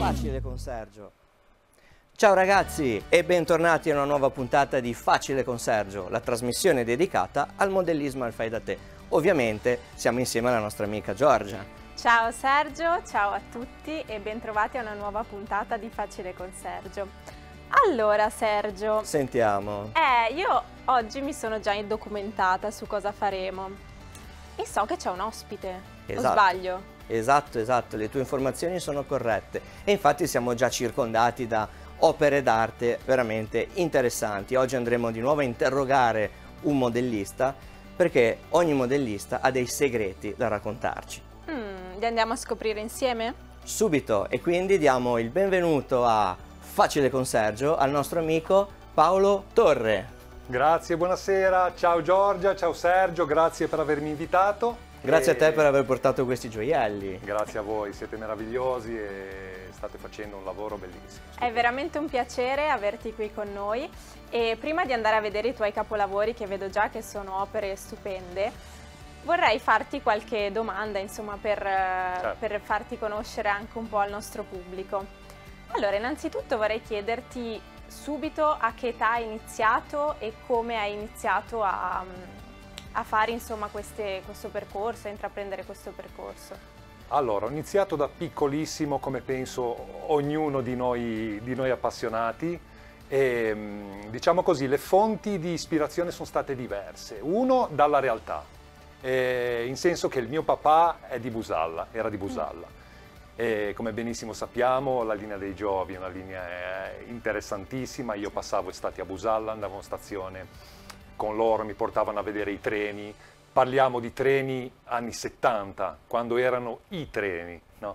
Facile con Sergio. Ciao ragazzi e bentornati a una nuova puntata di Facile con Sergio, la trasmissione dedicata al modellismo al fai da te. Ovviamente siamo insieme alla nostra amica Giorgia. Ciao Sergio, ciao a tutti e bentrovati a una nuova puntata di Facile con Sergio. Allora Sergio, Sentiamo. io oggi mi sono già documentata su cosa faremo e so che c'è un ospite, Esatto. o sbaglio? Esatto, le tue informazioni sono corrette e infatti siamo già circondati da opere d'arte veramente interessanti. Oggi andremo di nuovo a interrogare un modellista perché ogni modellista ha dei segreti da raccontarci. Li andiamo a scoprire insieme? Subito, e quindi diamo il benvenuto a Facile con Sergio al nostro amico Paolo Torre. Grazie, buonasera, ciao Giorgia, ciao Sergio, grazie per avermi invitato. Grazie a te per aver portato questi gioielli. Grazie a voi, siete meravigliosi e state facendo un lavoro bellissimo. È veramente un piacere averti qui con noi e prima di andare a vedere i tuoi capolavori, che vedo già che sono opere stupende, vorrei farti qualche domanda, insomma, per farti conoscere anche un po' al nostro pubblico. Allora, innanzitutto vorrei chiederti subito a che età hai iniziato e come hai iniziato a fare, insomma, questo percorso, a intraprendere questo percorso. Allora, ho iniziato da piccolissimo, come penso ognuno di noi appassionati, e diciamo così, le fonti di ispirazione sono state diverse. Uno, dalla realtà, in senso che il mio papà era di Busalla. E come benissimo sappiamo, la linea dei Giovi è una linea interessantissima. Io passavo estati a Busalla, andavo in stazione con loro, mi portavano a vedere i treni. Parliamo di treni anni 70, quando erano i treni, no?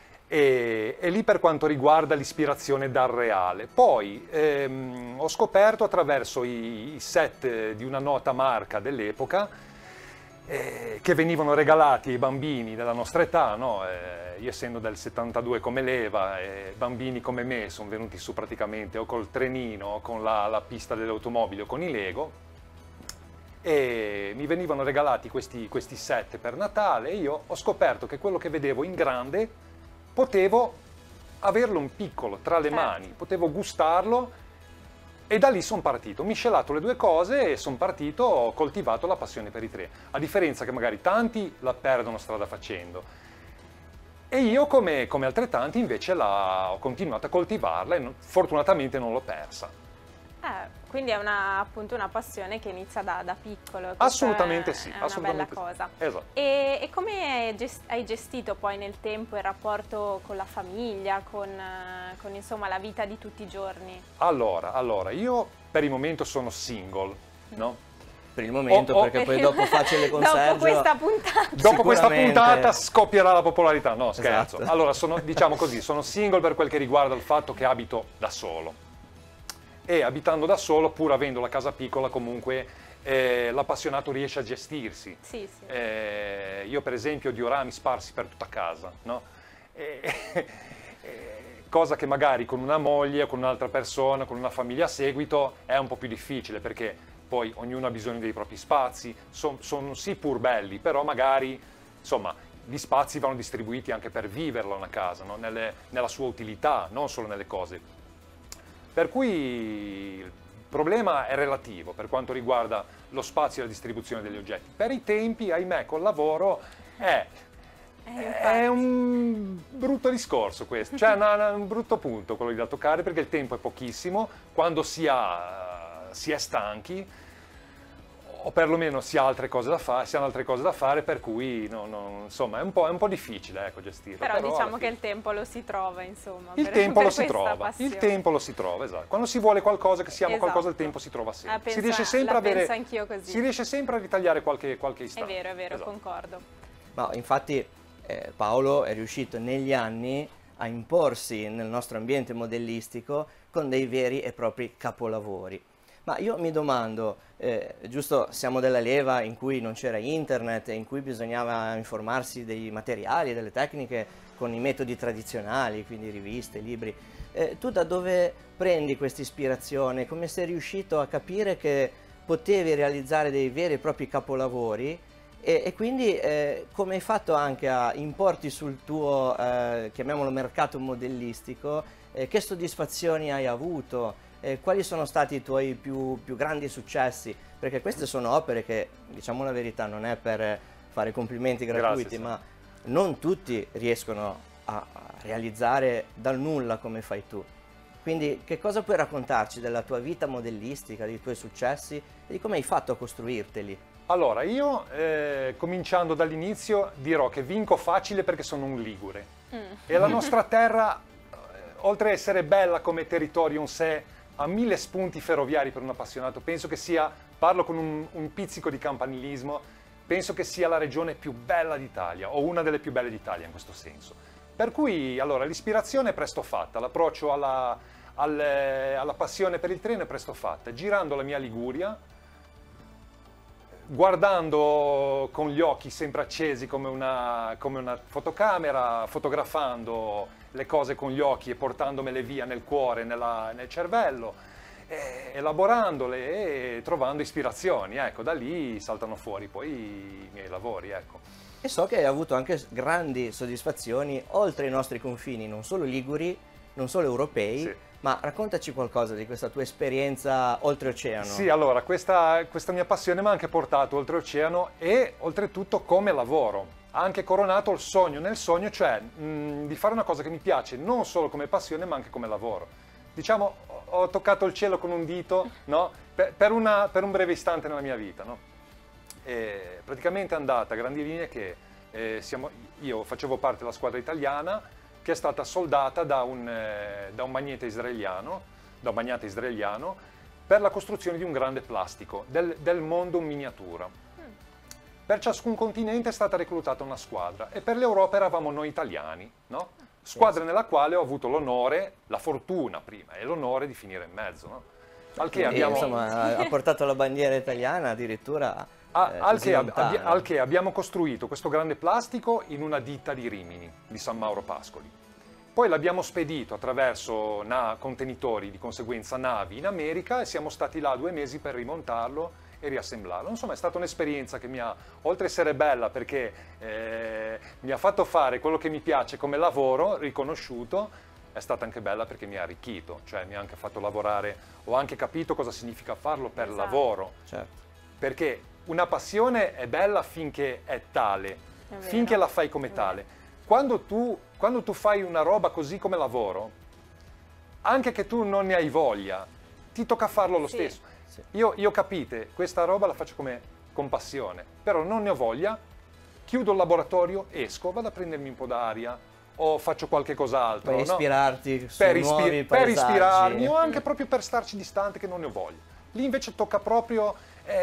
E lì per quanto riguarda l'ispirazione dal reale. Poi ho scoperto attraverso i set di una nota marca dell'epoca che venivano regalati ai bambini della nostra età, no? Io essendo del 72 come leva, bambini come me sono venuti su praticamente o col trenino o con la pista delle automobili o con i Lego, e mi venivano regalati questi set per Natale e io ho scoperto che quello che vedevo in grande potevo averlo in piccolo, tra le mani, potevo gustarlo. E da lì sono partito, ho miscelato le due cose e sono partito, ho coltivato la passione per i treni, a differenza che magari tanti la perdono strada facendo. E io, come altrettanti, invece ho continuato a coltivarla e fortunatamente non l'ho persa. Quindi è appunto una passione che inizia da piccolo. Assolutamente sì, è assolutamente una bella cosa. Sì. Esatto. E come hai gestito poi nel tempo il rapporto con la famiglia, con insomma la vita di tutti i giorni? Allora, io per il momento sono single, no? Per il momento, perché poi dopo Facile con Sergio... Dopo questa puntata scoppierà la popolarità, no scherzo. Esatto. Allora, diciamo così, sono single per quel che riguarda il fatto che abito da solo. E abitando da solo, pur avendo la casa piccola, comunque l'appassionato riesce a gestirsi. Sì. Io per esempio ho diorami sparsi per tutta casa, no? Cosa che magari con una moglie o con un'altra persona, con una famiglia a seguito, è un po' più difficile, perché poi ognuno ha bisogno dei propri spazi, sono sì pur belli, però magari, insomma, gli spazi vanno distribuiti anche per viverla una casa, no? Nella sua utilità, non solo nelle cose. Per cui il problema è relativo per quanto riguarda lo spazio e la distribuzione degli oggetti. Per i tempi, ahimè, col lavoro è un brutto discorso questo, cioè un brutto punto quello da toccare, perché il tempo è pochissimo, quando si è stanchi, o perlomeno si ha altre cose da fare, per cui insomma è un po' difficile, ecco, gestirlo. Però diciamo che il tempo lo si trova, insomma. Il tempo lo si trova, esatto. Quando si vuole qualcosa, che si ama qualcosa, il tempo si trova sempre. Si riesce sempre si riesce sempre a ritagliare qualche istante. È vero, esatto. Concordo. No, infatti Paolo è riuscito negli anni a imporsi nel nostro ambiente modellistico con dei veri e propri capolavori. Ma io mi domando, giusto, siamo della leva in cui non c'era internet, in cui bisognava informarsi dei materiali, delle tecniche con i metodi tradizionali, quindi riviste, libri. Tu da dove prendi questa ispirazione? Come sei riuscito a capire che potevi realizzare dei veri e propri capolavori E quindi come hai fatto anche a importi sul tuo, chiamiamolo mercato modellistico, che soddisfazioni hai avuto? Quali sono stati i tuoi più grandi successi? Perché queste sono opere che, diciamo la verità, non è per fare complimenti gratuiti, ma non tutti riescono a realizzare dal nulla come fai tu. Quindi che cosa puoi raccontarci della tua vita modellistica, dei tuoi successi e di come hai fatto a costruirteli? Allora, io cominciando dall'inizio dirò che vinco facile perché sono un ligure. E la nostra terra, oltre a essere bella come territorio in sé, ha 1000 spunti ferroviari per un appassionato. Penso che sia, parlo con un pizzico di campanilismo, penso che sia la regione più bella d'Italia, o una delle più belle d'Italia in questo senso. Per cui, allora, l'ispirazione è presto fatta, l'approccio alla passione per il treno è presto fatta. Girando la mia Liguria, guardando con gli occhi sempre accesi come una fotocamera, fotografando le cose con gli occhi e portandomele via nel cuore, nel cervello, elaborandole e trovando ispirazioni. Ecco, da lì saltano fuori poi i miei lavori, ecco. E so che hai avuto anche grandi soddisfazioni oltre i nostri confini, non solo liguri, non solo europei, sì. Ma raccontaci qualcosa di questa tua esperienza oltreoceano. Sì, allora, questa mia passione mi ha anche portato oltreoceano e oltretutto come lavoro. Ha anche coronato il sogno nel sogno, cioè di fare una cosa che mi piace non solo come passione ma anche come lavoro. Diciamo, ho toccato il cielo con un dito, no? per un breve istante nella mia vita, no? E praticamente è andata a grandi linee che io facevo parte della squadra italiana che è stata soldata da un magnate israeliano per la costruzione di un grande plastico, del mondo in miniatura. Per ciascun continente è stata reclutata una squadra e per l'Europa eravamo noi italiani, no? Squadra nella quale ho avuto l'onore, la fortuna prima e l'onore di finire in mezzo, no? Al che abbiamo... Insomma, ha portato la bandiera italiana addirittura al che abbiamo costruito questo grande plastico in una ditta di Rimini, di San Mauro Pascoli. Poi l'abbiamo spedito attraverso contenitori, di conseguenza navi, in America e siamo stati là 2 mesi per rimontarlo e riassemblarlo. Insomma, è stata un'esperienza che mi ha, oltre a essere bella perché mi ha fatto fare quello che mi piace come lavoro, riconosciuto, è stata anche bella perché mi ha arricchito, cioè mi ha anche fatto lavorare, ho anche capito cosa significa farlo per lavoro. Certo. Perché una passione è bella finché è tale, finché la fai come tale. Quando tu fai una roba così come lavoro, anche che tu non ne hai voglia, ti tocca farlo lo stesso. Sì. Io capite, questa roba la faccio con passione, però non ne ho voglia, chiudo il laboratorio, esco, vado a prendermi un po' d'aria o faccio qualche cos'altro. Per ispirarti su nuovi paesaggi. Per ispirarmi o anche proprio per starci distante che non ne ho voglia. Lì invece tocca proprio,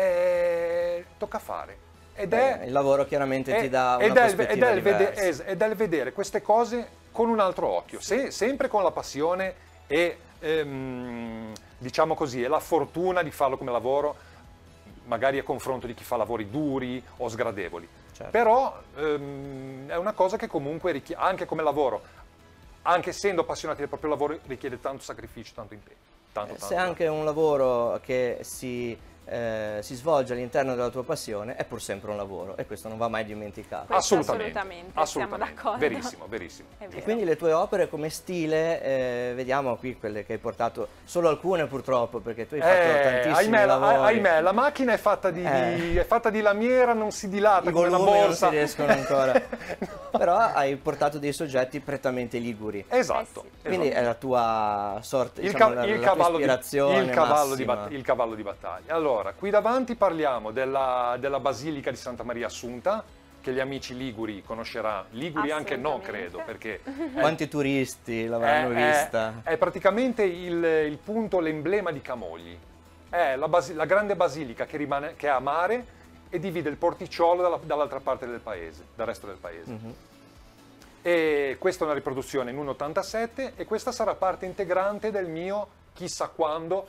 tocca fare. Ed è il lavoro chiaramente ti dà una prospettiva diversa. Ed è il vedere queste cose con un altro occhio, sempre con la passione e diciamo così, è la fortuna di farlo come lavoro, magari a confronto di chi fa lavori duri o sgradevoli. Certo. Però è una cosa che comunque anche come lavoro, anche essendo appassionati del proprio lavoro, richiede tanto sacrificio, tanto impegno. Se anche un lavoro che si svolge all'interno della tua passione è pur sempre un lavoro e questo non va mai dimenticato. Assolutamente, siamo d'accordo. Verissimo, verissimo. E quindi le tue opere come stile, vediamo qui quelle che hai portato, solo alcune purtroppo perché tu hai fatto tantissimi lavori. Ahimè, la macchina è fatta di lamiera, non si dilata come una borsa. Non si riescono ancora. No. Però hai portato dei soggetti prettamente liguri. Esatto. Sì. Quindi è la tua sorte, il tua ispirazione il cavallo di battaglia. Allora, qui davanti parliamo della Basilica di Santa Maria Assunta, che gli amici liguri conosceranno, liguri anche no credo, perché... Quanti turisti l'avranno vista? È praticamente il punto, l'emblema di Camogli. È la grande basilica che è a mare e divide il porticciolo dall'altra parte del paese, dal resto del paese. E questa è una riproduzione in 1,87 e questa sarà parte integrante del mio chissà quando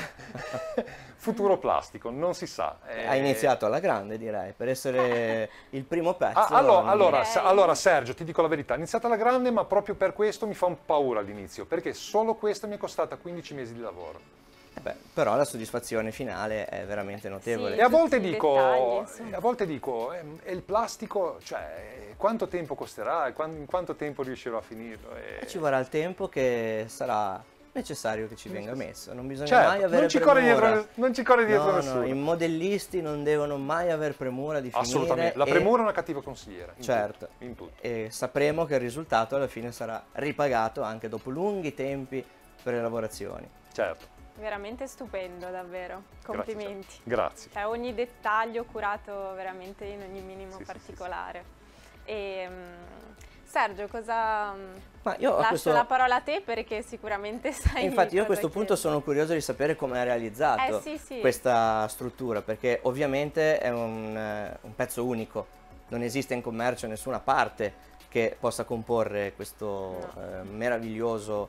futuro plastico, non si sa. Hai iniziato alla grande, direi, per essere il primo pezzo. Allora Sergio, ti dico la verità, ho iniziato alla grande, ma proprio per questo mi fa un paura all'inizio, perché solo questa mi è costata 15 mesi di lavoro. Beh, però la soddisfazione finale è veramente notevole. Sì. E a volte Tutti i dico, dettagli, insomma. a volte dico, e il plastico, cioè, quanto tempo costerà? In quanto tempo riuscirò a finirlo? Ci vorrà il tempo che sarà necessario che ci venga messo, non bisogna Certo, mai avere non ci corre premura. dietro, non ci corre dietro No, nessuno. i modellisti non devono mai aver premura di finire. Assolutamente, la premura è una cattiva consigliera. Certo, in tutto. e sapremo che il risultato alla fine sarà ripagato anche dopo lunghi tempi per le lavorazioni. Certo. Veramente stupendo, davvero. Complimenti. Grazie. Cioè, ogni dettaglio curato veramente in ogni minimo Sì, particolare. E, Sergio, cosa... Ma io Lascio la parola a te perché sicuramente sai. Infatti io a cosa questo punto chiedere. sono curioso di sapere come è realizzato sì. questa struttura, perché ovviamente è un pezzo unico, non esiste in commercio nessuna parte che possa comporre questo meraviglioso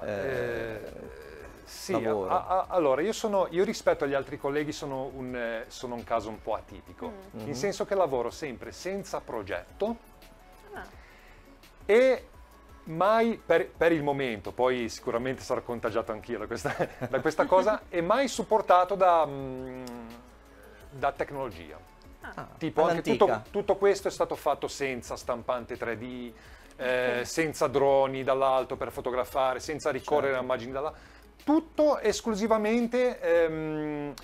sì, lavoro. allora io rispetto agli altri colleghi sono un caso un po' atipico, nel senso che lavoro sempre senza progetto e mai, per il momento, poi sicuramente sarò contagiato anch'io da questa cosa, e mai supportato da tecnologia. Tipo anche tutto questo è stato fatto senza stampante 3D, senza droni dall'alto per fotografare, senza ricorrere a immagini dall'alto. Tutto esclusivamente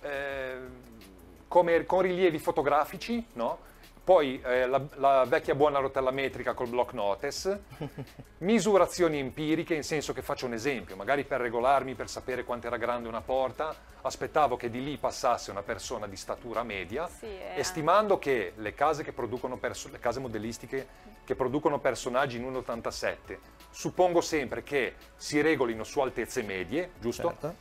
con rilievi fotografici, no? Poi la vecchia buona rotella metrica col block notice, misurazioni empiriche, in senso che faccio un esempio, magari per regolarmi, per sapere quanto era grande una porta, aspettavo che di lì passasse una persona di statura media, e stimando che le case che producono le case modellistiche che producono personaggi in 1,87, suppongo sempre che si regolino su altezze medie, giusto? Certo.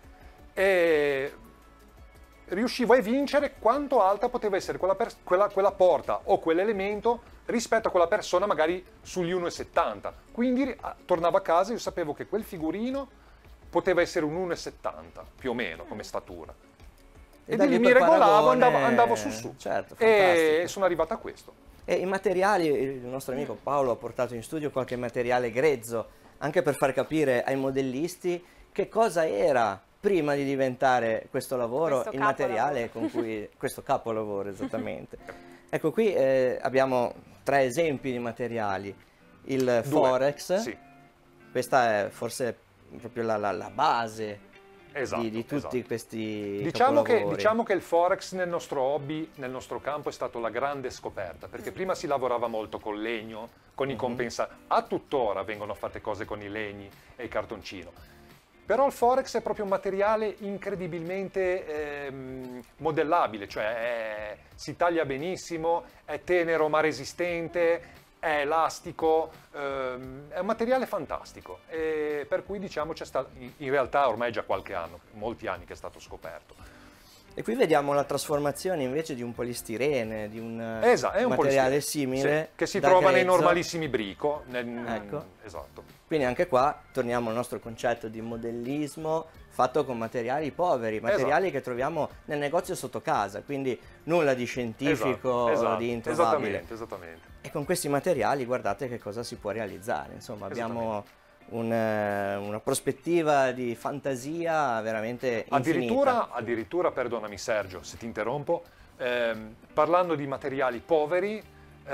E riuscivo a evincere quanto alta poteva essere quella porta o quell'elemento rispetto a quella persona magari sugli 1,70. Quindi tornavo a casa e io sapevo che quel figurino poteva essere un 1,70 più o meno come statura. E da di lì lì mi per regolavo, paragone, andavo su. Certo, E fantastico. sono arrivato a questo. E i materiali, il nostro amico Paolo ha portato in studio qualche materiale grezzo, anche per far capire ai modellisti che cosa era prima di diventare questo lavoro, Questo il materiale con cui, questo capolavoro esattamente. Ecco, qui abbiamo 3 esempi di materiali. Il Forex, Sì. questa è forse proprio la base di tutti questi capolavori. Diciamo che il Forex nel nostro hobby, nel nostro campo, è stato la grande scoperta, perché prima si lavorava molto col legno, con i compensatori. A tuttora vengono fatte cose con i legni e il cartoncino. Però il Forex è proprio un materiale incredibilmente modellabile, cioè si taglia benissimo, è tenero ma resistente, è elastico, è un materiale fantastico, e per cui diciamo c'è stato, in realtà ormai è già qualche anno, molti anni che è stato scoperto. E qui vediamo la trasformazione invece di un polistirene, di un È un materiale simile, sì, che si da trova nei grezzo. normalissimi brico. Ecco. Esatto. Quindi anche qua torniamo al nostro concetto di modellismo fatto con materiali poveri, materiali che troviamo nel negozio sotto casa, quindi nulla di scientifico, di introvabile. Esattamente. E con questi materiali guardate che cosa si può realizzare, insomma abbiamo una prospettiva di fantasia veramente infinita. Addirittura, perdonami Sergio se ti interrompo, parlando di materiali poveri,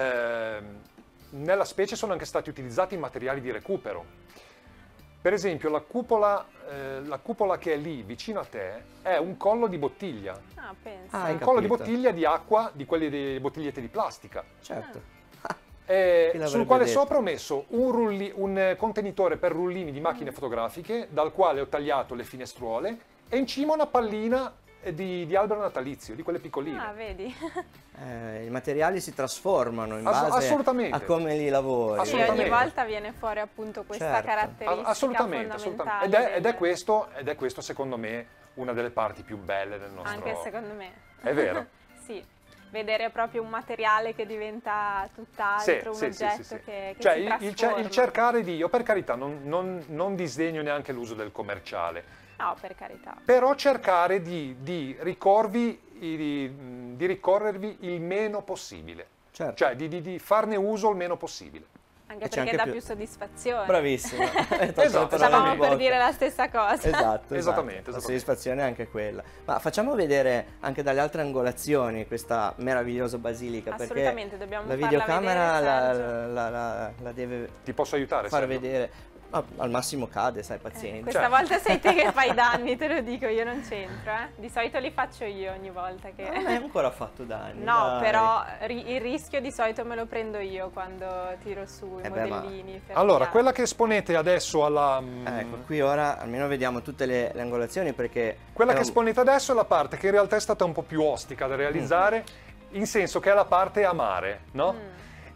nella specie sono anche stati utilizzati materiali di recupero. Per esempio la cupola che è lì vicino a te è un collo di bottiglia. Pensa. È un collo di bottiglia di acqua, di quelle delle bottigliette di plastica. Certo. Sul quale sopra ho messo un contenitore per rullini di macchine fotografiche, dal quale ho tagliato le finestruole, e in cima una pallina di albero natalizio, di quelle piccoline. Vedi? I materiali si trasformano in base a come li lavori. Sì, ogni volta viene fuori appunto questa caratteristica assolutamente. fondamentale. Ed è questo secondo me una delle parti più belle del nostro... Anche secondo me. È vero? Sì. Vedere proprio un materiale che diventa tutt'altro, un oggetto che cioè, si trasforma. il cercare di... Io per carità non disdegno neanche l'uso del commerciale. No, per carità. Però cercare di ricorrervi il meno possibile. Certo. Cioè di farne uso il meno possibile. Anche e c'è perché dà più più soddisfazione. Bravissima. Esatto. Stavamo per dire la stessa cosa. Esatto, Esattamente. La soddisfazione è anche quella. Ma facciamo vedere anche dalle altre angolazioni questa meravigliosa basilica. Assolutamente, perché dobbiamo la farla videocamera vedere, la deve Ti posso aiutare, far Sergio? vedere. Ma al massimo cade, sai, pazienza. Questa volta sei te che fai danni, te lo dico, io non c'entro. Di solito li faccio io ogni volta che... Non hai ancora fatto danni. No, dai. però il rischio di solito me lo prendo io quando tiro su i modellini. Allora, quella che esponete adesso alla... Ecco, qui ora almeno vediamo tutte le angolazioni perché... Quella che esponete adesso è la parte che in realtà è stata un po' più ostica da realizzare, in senso che è la parte a mare, no?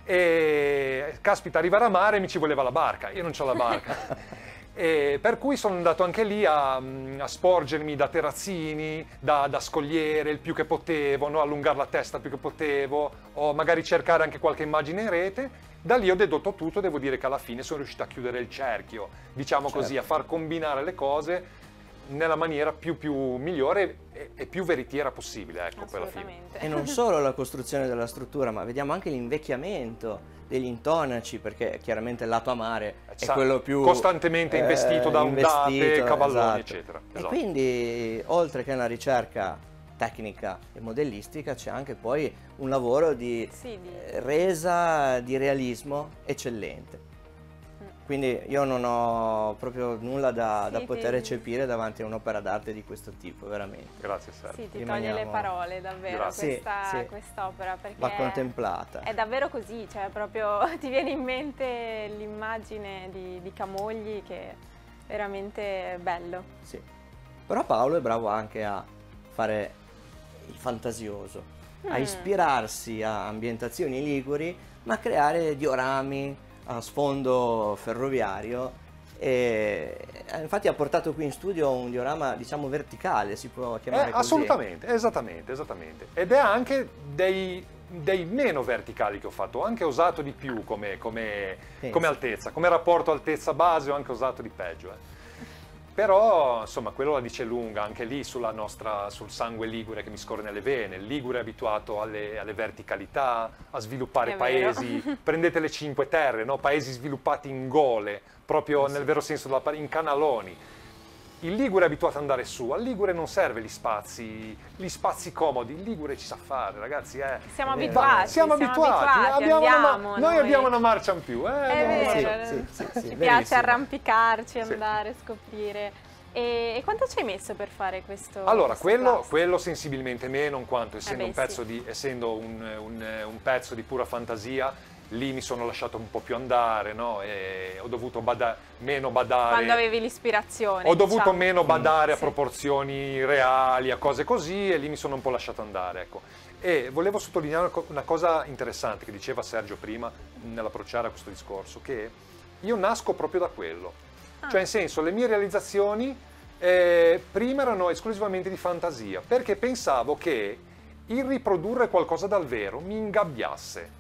E caspita, arrivare a mare mi ci voleva la barca, io non c'ho la barca. E per cui sono andato anche lì a sporgermi da terrazzini, da scogliere il più che potevo, no? Allungare la testa il più che potevo, o magari cercare anche qualche immagine in rete. Da lì ho dedotto tutto, devo dire che alla fine sono riuscito a chiudere il cerchio, diciamo così, a far combinare le cose nella maniera più migliore e più veritiera possibile, ecco, poi alla fine. E non solo la costruzione della struttura, ma vediamo anche l'invecchiamento degli intonaci, perché chiaramente il lato a mare è quello più costantemente investito da ondate, cavalloni, eccetera. E quindi, oltre che una ricerca tecnica e modellistica, c'è anche poi un lavoro di resa, di realismo eccellente. Quindi io non ho proprio nulla da poter eccepire davanti a un'opera d'arte di questo tipo, veramente. Grazie Sergio. Sì, ti toglie le parole davvero quest'opera, perché va contemplata. È davvero così, cioè proprio ti viene in mente l'immagine di Camogli, che è veramente bello. Sì, però Paolo è bravo anche a fare il fantasioso, a ispirarsi a ambientazioni liguri, ma a creare diorami a sfondo ferroviario, e infatti ha portato qui in studio un diorama, diciamo, verticale, si può chiamare così. Assolutamente, esattamente. Ed è anche dei meno verticali che ho fatto, ho anche osato di più come altezza, come rapporto altezza-base ho anche osato di peggio. Però, insomma, quello la dice lunga, anche lì sul sangue ligure che mi scorre nelle vene. Il ligure è abituato alle verticalità, a sviluppare paesi, prendete le Cinque Terre, no? Paesi sviluppati in gole, proprio nel vero senso della parola, in canaloni. Il ligure è abituato ad andare su, al ligure non serve gli spazi comodi, il ligure ci sa fare, ragazzi. Siamo abituati. Noi abbiamo una marcia in più. È vero, ci piace arrampicarci, andare, scoprire. E quanto ci hai messo per fare questo? Allora, quello sensibilmente meno, in quanto essendo un pezzo di pura fantasia, lì mi sono lasciato un po' più andare, no? E ho dovuto meno badare. Quando avevi l'ispirazione. Ho dovuto meno badare a proporzioni reali, a cose così, e lì mi sono un po' lasciato andare, ecco. E volevo sottolineare una cosa interessante che diceva Sergio prima nell'approcciare a questo discorso, che io nasco proprio da quello. Cioè, in senso, le mie realizzazioni prima erano esclusivamente di fantasia, perché pensavo che il riprodurre qualcosa dal vero mi ingabbiasse.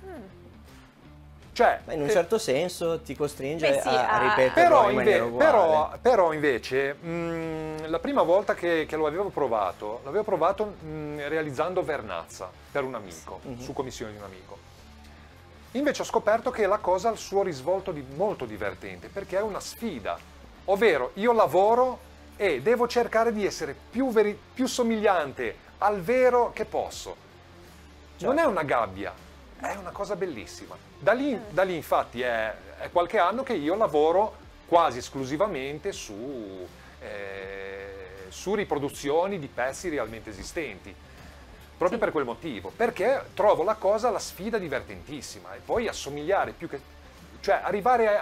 Cioè, in un certo senso ti costringe a ripeterlo in maniera uguale. Però invece la prima volta che lo avevo provato realizzando Vernazza per un amico, su commissione di un amico. Invece ho scoperto che la cosa ha il suo risvolto molto divertente, perché è una sfida. Ovvero, io lavoro e devo cercare di essere più somigliante al vero che posso. Non è una gabbia, è una cosa bellissima. Da lì infatti è qualche anno che io lavoro quasi esclusivamente su riproduzioni di pezzi realmente esistenti. Proprio per quel motivo, perché trovo la sfida divertentissima, e poi assomigliare cioè arrivare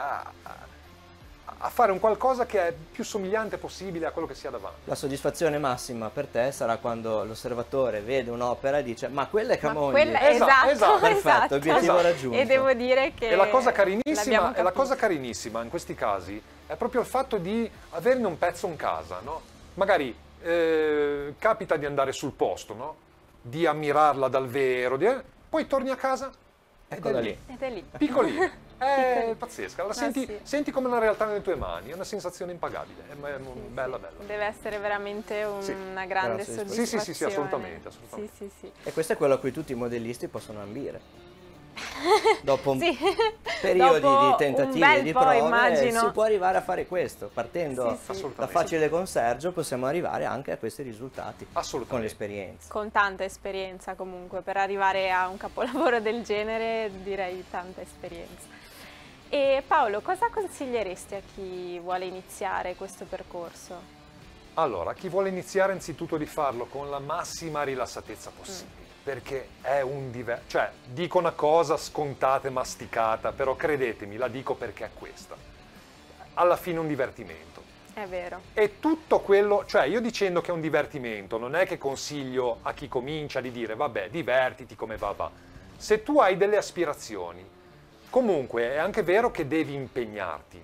a fare un qualcosa che è più somigliante possibile a quello che si ha davanti. La soddisfazione massima per te sarà quando l'osservatore vede un'opera e dice: ma quella è Camogli. Esatto. Perfetto, obiettivo raggiunto. E devo dire che e la cosa carinissima in questi casi è proprio il fatto di averne un pezzo in casa, no? Magari capita di andare sul posto, no? Di ammirarla dal vero, poi torni a casa ed è lì. Piccolina. È pazzesca, senti come una realtà nelle tue mani, è una sensazione impagabile, è bella. Deve essere veramente una grande soddisfazione. Sì, assolutamente. Sì. E questo è quello a cui tutti i modellisti possono ambire. dopo sì. periodi dopo di tentativi e di prove si può arrivare a fare questo. Partendo da Facile con Sergio possiamo arrivare anche a questi risultati con l'esperienza. Con tanta esperienza comunque, per arrivare a un capolavoro del genere direi tanta esperienza. E Paolo, cosa consiglieresti a chi vuole iniziare questo percorso? Allora, chi vuole iniziare innanzitutto di farlo con la massima rilassatezza possibile, perché è un cioè, dico una cosa scontata e masticata, però credetemi, la dico perché è questa. Alla fine è un divertimento. È vero. E tutto quello, cioè io dicendo che è un divertimento, non è che consiglio a chi comincia di dire vabbè, divertiti come va. Se tu hai delle aspirazioni, comunque è anche vero che devi impegnarti.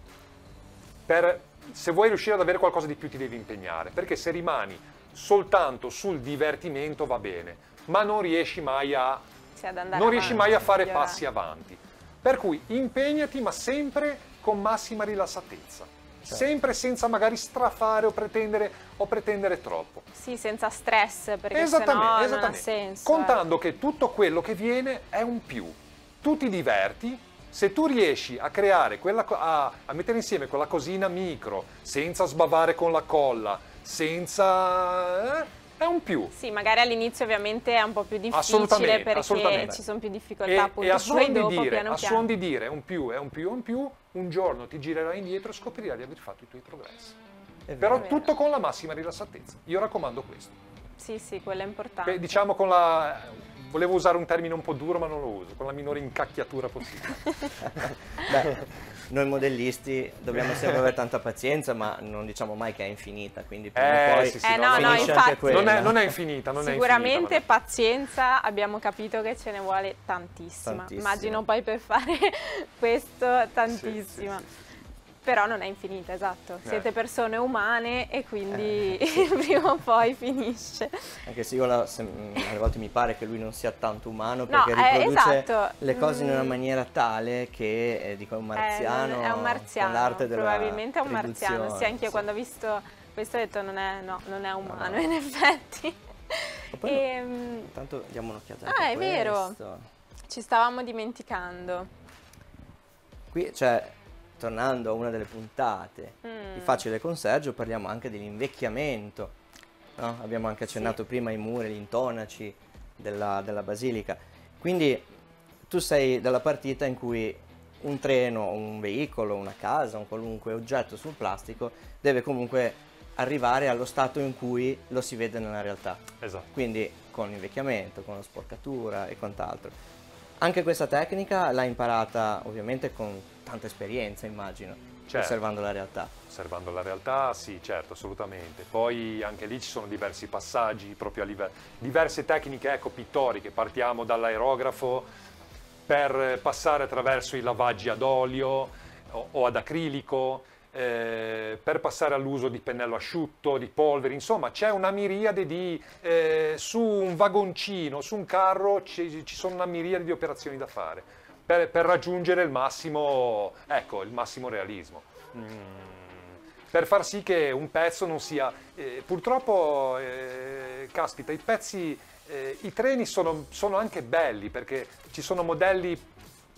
Se vuoi riuscire ad avere qualcosa di più ti devi impegnare, perché se rimani soltanto sul divertimento va bene, ma non riesci mai a fare passi avanti. Per cui impegnati, ma sempre con massima rilassatezza. Sempre senza magari strafare o pretendere troppo. Sì, senza stress, perché sennò non ha senso. Contando che tutto quello che viene è un più. Tu ti diverti. Se tu riesci a creare a mettere insieme quella cosina micro, senza sbavare con la colla, è un più. Sì, magari all'inizio ovviamente è un po' più difficile perché ci sono più difficoltà appunto. E a suon di dire un più è un più è un più, un giorno ti girerai indietro e scoprirai di aver fatto i tuoi progressi. Però tutto con la massima rilassatezza. Io raccomando questo. Sì, quello è importante. Diciamo volevo usare un termine un po' duro, ma non lo uso, con la minore incacchiatura possibile. Beh, noi modellisti dobbiamo sempre avere tanta pazienza, ma non diciamo mai che è infinita, quindi prima o poi finisce anche quella. Non è infinita, Sicuramente pazienza, abbiamo capito che ce ne vuole tantissima. Immagino poi per fare questo tantissima. Sì. Però non è infinita, esatto. Siete persone umane e quindi prima o poi finisce. Anche se io alle volte mi pare che lui non sia tanto umano, perché riproduce le cose in una maniera tale che dico è un marziano. È un marziano, l'arte probabilmente è un marziano. Sì, anche io quando ho visto questo ho detto non è umano, in effetti. Intanto diamo un'occhiata anche a questo. È vero, ci stavamo dimenticando. Qui c'è... Tornando a una delle puntate di Facile con Sergio, parliamo anche dell'invecchiamento, no? Abbiamo anche accennato prima ai muri, agli intonaci della basilica. Quindi tu sei dalla partita in cui un treno, un veicolo, una casa, un qualunque oggetto sul plastico deve comunque arrivare allo stato in cui lo si vede nella realtà. Esatto. Quindi con l'invecchiamento, con la sporcatura e quant'altro. Anche questa tecnica l'hai imparata ovviamente con tanta esperienza, immagino, osservando la realtà. Osservando la realtà, sì, certo, assolutamente. Poi anche lì ci sono diversi passaggi, proprio a livello, diverse tecniche pittoriche. Partiamo dall'aerografo per passare attraverso i lavaggi ad olio o ad acrilico, per passare all'uso di pennello asciutto, di polveri, insomma c'è una miriade su un vagoncino, su un carro ci sono una miriade di operazioni da fare per raggiungere il massimo realismo, per far sì che un pezzo non sia... purtroppo, caspita, i treni sono anche belli perché ci sono modelli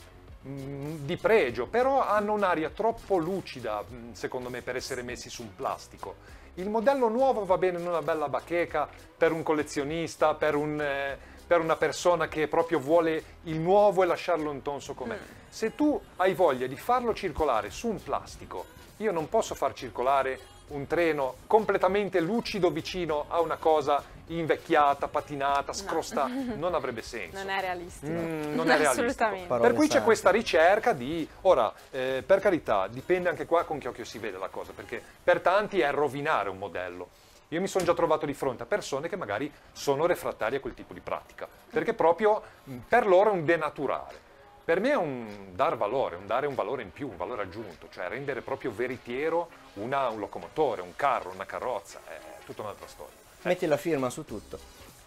di pregio, però hanno un'aria troppo lucida, secondo me, per essere messi su un plastico. Il modello nuovo va bene in una bella bacheca per un collezionista, per una persona che proprio vuole il nuovo e lasciarlo intonso com'è. Se tu hai voglia di farlo circolare su un plastico, io non posso far circolare un treno completamente lucido vicino a una cosa invecchiata, patinata, scrostata, non avrebbe senso. Non è realistico. Non è realistico. Assolutamente. Per cui c'è questa ricerca di... Ora, per carità, dipende anche qua con che occhio si vede la cosa, perché per tanti è rovinare un modello. Io mi sono già trovato di fronte a persone che magari sono refrattarie a quel tipo di pratica, perché proprio per loro è un denaturare. Per me è un dar valore, dare un valore in più, un valore aggiunto, cioè rendere proprio veritiero un locomotore, un carro, una carrozza, è tutta un'altra storia. Metti la firma su tutto.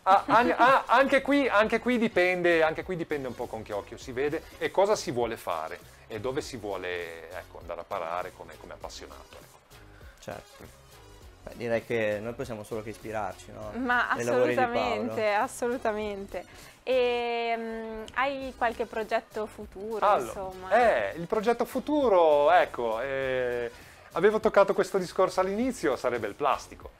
Anche qui dipende un po' con che occhio si vede e cosa si vuole fare e dove si vuole andare a parare come appassionato. Ecco. Certo. Beh, direi che noi possiamo solo che ispirarci, no? Ma Nei lavori di Paolo. assolutamente, assolutamente. E hai qualche progetto futuro, insomma? Il progetto futuro, ecco, avevo toccato questo discorso all'inizio, sarebbe il plastico.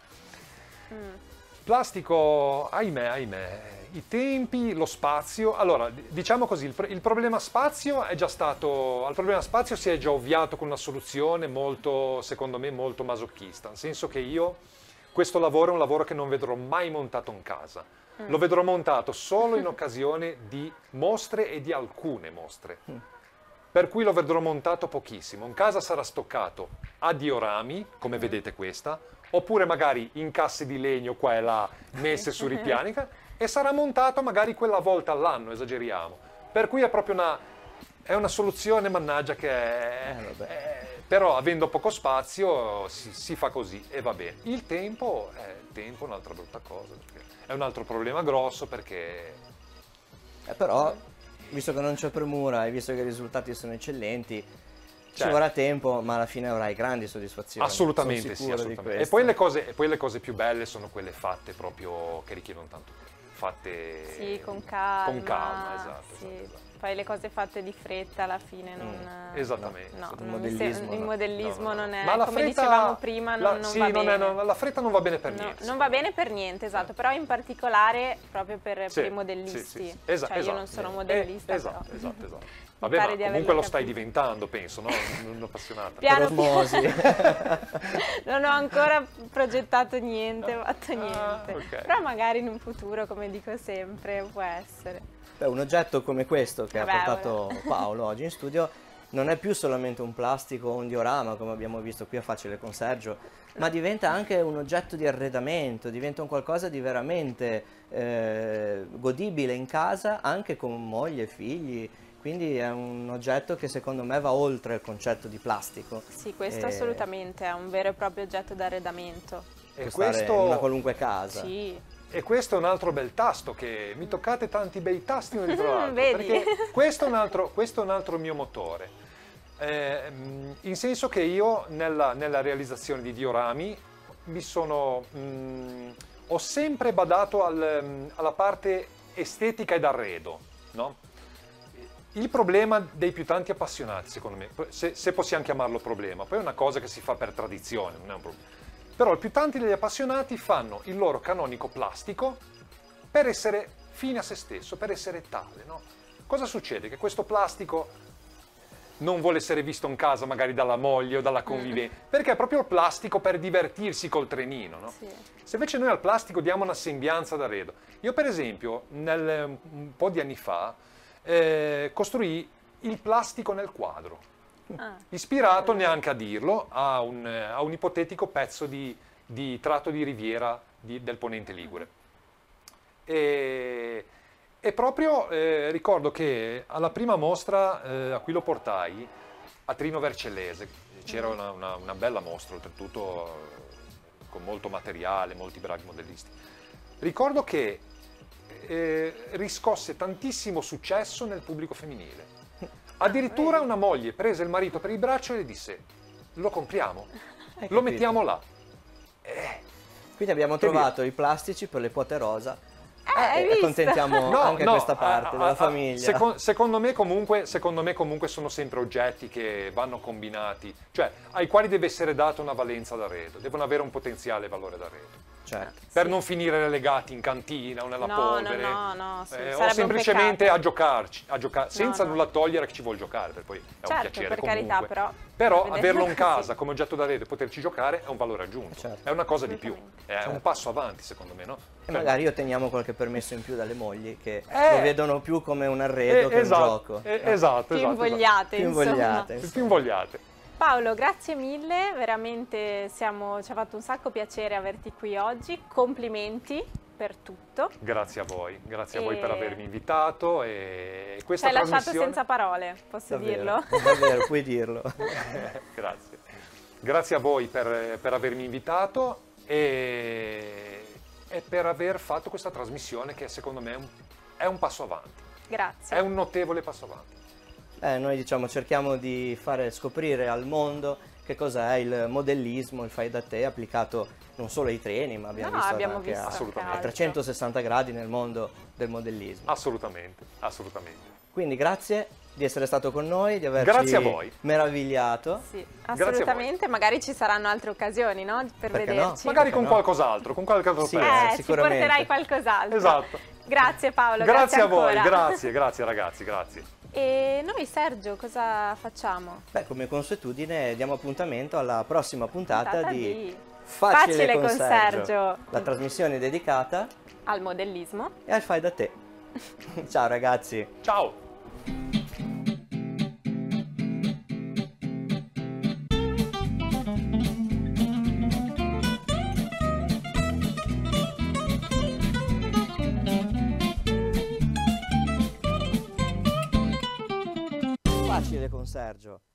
Plastico, ahimè, i tempi, lo spazio. Allora, diciamo così, il problema spazio è già stato, al problema spazio si è già ovviato con una soluzione molto, secondo me, molto masochista, nel senso che io, questo lavoro è un lavoro che non vedrò mai montato in casa. Lo vedrò montato solo in occasione di mostre e di alcune mostre. Per cui lo vedrò montato pochissimo. In casa sarà stoccato a diorami, come vedete questa, oppure magari in casse di legno qua e là messe su ripiani, e sarà montato magari quella volta all'anno, esageriamo. Per cui è proprio una soluzione, mannaggia, che però avendo poco spazio si fa così e va bene. Il tempo è un'altra brutta cosa, perché è un altro problema grosso, perché... Però, visto che non c'è premura e visto che i risultati sono eccellenti, ci Certo. vorrà tempo, ma alla fine avrai grandi soddisfazioni. Assolutamente Sono sì, sicuro di assolutamente. questo. E poi le cose più belle sono quelle fatte proprio, che richiedono tanto tempo. Fatte Sì, con calma. Con calma, esatto, Sì. esatto. Poi le cose fatte di fretta alla fine non... Esattamente. No, Il non modellismo, il no. modellismo non è, Ma la come fretta, dicevamo prima, non sì, va bene. la fretta non va bene per No, niente. non va bene per niente, esatto, però in particolare proprio per Sì, i modellisti. sì. Esatto, Cioè io non sono modellista, esatto, però... esatto. Mi Vabbè, pare ma di comunque averlo lo stai capito. diventando, penso, no? Un'appassionata. Piano Per osmosi. Non ho ancora progettato niente, fatto niente. Ok. Però magari in un futuro, come dico sempre, può essere. Beh, un oggetto come questo che Vabbè, ha portato Paolo oggi in studio non è più solamente un plastico o un diorama, come abbiamo visto qui a Facile con Sergio, ma diventa anche un oggetto di arredamento, diventa un qualcosa di veramente godibile in casa, anche con moglie e figli. Quindi è un oggetto che secondo me va oltre il concetto di plastico. Sì, questo assolutamente è un vero e proprio oggetto d'arredamamento. E Può stare in una qualunque casa. Sì. E questo è un altro bel tasto, che mi toccate tanti bei tasti uno dietro l'altro, Vedi? perché questo è un altro mio motore. In senso che io nella realizzazione di diorami ho sempre badato alla parte estetica ed arredo, no? Il problema dei più tanti appassionati, secondo me, se possiamo chiamarlo problema, poi è una cosa che si fa per tradizione, non è un problema. Però i più tanti degli appassionati fanno il loro canonico plastico per essere fine a se stesso, per essere tale, no? Cosa succede? Che questo plastico non vuole essere visto in casa magari dalla moglie o dalla convivente, perché è proprio il plastico per divertirsi col trenino, no? Sì. Se invece noi al plastico diamo una sembianza d'arredo. Io per esempio, un po' di anni fa, costruì il plastico nel quadro, ispirato, neanche a dirlo, a un ipotetico pezzo di tratto di riviera del Ponente Ligure. E proprio ricordo che alla prima mostra a cui lo portai, a Trino Vercellese, c'era una bella mostra, oltretutto con molto materiale, molti bravi modellisti. Ricordo che riscosse tantissimo successo nel pubblico femminile. Addirittura una moglie prese il marito per il braccio e le disse: lo compriamo, lo mettiamo là. Quindi abbiamo trovato i plastici per le quote rosa hai e visto? accontentiamo anche questa parte della famiglia. Secondo me comunque sono sempre oggetti che vanno combinati, cioè ai quali deve essere data una valenza d'arredo, devono avere un potenziale valore d'arredo. Certo. Per non finire relegati in cantina o nella polvere, no, o sarebbe semplicemente un a giocare, senza no. nulla togliere a chi ci vuole giocare, per poi è un Certo, piacere per comunque. carità, però vedere averlo in così. casa come oggetto d'arredo e poterci giocare è un valore aggiunto, Certo. è una cosa di più, Assolutamente. è un passo avanti secondo me, no? E magari otteniamo qualche permesso in più dalle mogli che lo vedono più come un arredo che esatto, un gioco. Esatto, Più invogliate, Più insomma. invogliate. più invogliate. Paolo, grazie mille, veramente ci ha fatto un sacco piacere averti qui oggi, complimenti per tutto. Grazie a voi E- per avermi invitato e Ci questa hai lasciato trasmissione... senza parole, posso dirlo? Davvero, puoi dirlo. Grazie. Grazie a voi per avermi invitato e per aver fatto questa trasmissione che secondo me è un passo avanti, Grazie. è un notevole passo avanti. Noi diciamo cerchiamo di fare scoprire al mondo che che cos'è il modellismo, il fai da te applicato non solo ai treni, ma abbiamo visto anche assolutamente. a 360 gradi nel mondo del modellismo. Assolutamente, assolutamente. Quindi grazie di essere stato con noi, di averci Grazie a voi. meravigliato. Sì, assolutamente, magari ci saranno altre occasioni, no? Per Perché vederci. no? Magari con qualcos'altro, con qualche altro Sì, pezzo. Ci sicuramente. porterai qualcos'altro. Esatto. Grazie Paolo, Grazie a voi, ancora. grazie ragazzi, grazie. E noi Sergio cosa facciamo? Beh, come consuetudine diamo appuntamento alla prossima puntata di Facile con Sergio, la trasmissione dedicata al modellismo e al fai da te. Ciao ragazzi. Ciao. Facile con Sergio.